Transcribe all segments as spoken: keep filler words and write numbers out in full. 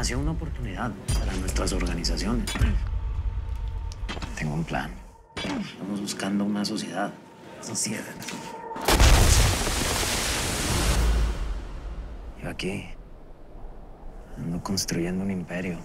nació una oportunidad para nuestras organizaciones. Tengo un plan. Estamos buscando una sociedad. Sociedad. Yo aquí ando construyendo un imperio.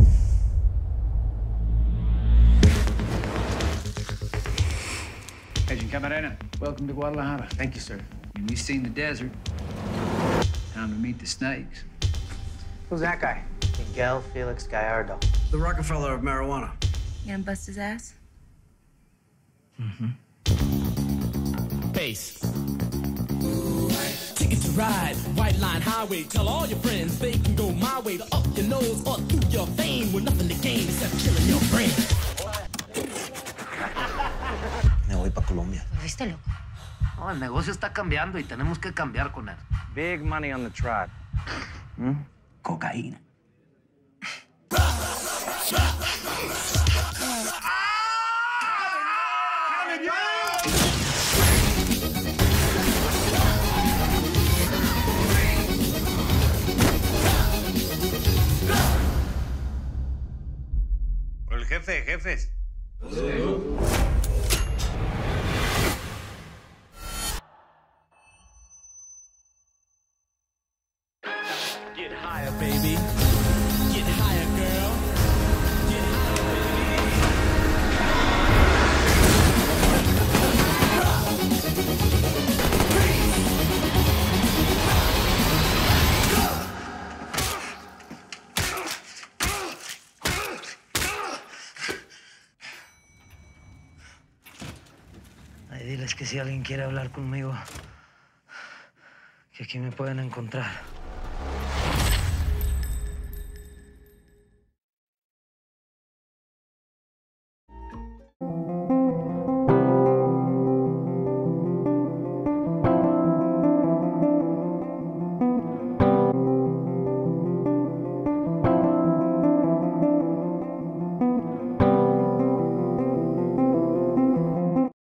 Agent Camarena, welcome to Guadalajara. Thank you, sir. And we've seen the desert. Time to meet the snakes. Who's that guy? Miguel Felix Gallardo. The Rockefeller of marijuana. You gonna bust his ass? Mm-hmm. Base. Ticket to ride, white line highway. Tell all your friends they can go my way to up your nose or through your vein with nothing to gain except killing your brain. Me voy para Colombia. ¿Viste loco? No, el negocio está cambiando y tenemos que cambiar con él. Big money on the trot. ¿Mm? Cocaína. El jefe de jefes. Get higher, baby. Get higher, girl. Get higher, Ay, diles que si alguien quiere hablar conmigo, que aquí me pueden encontrar.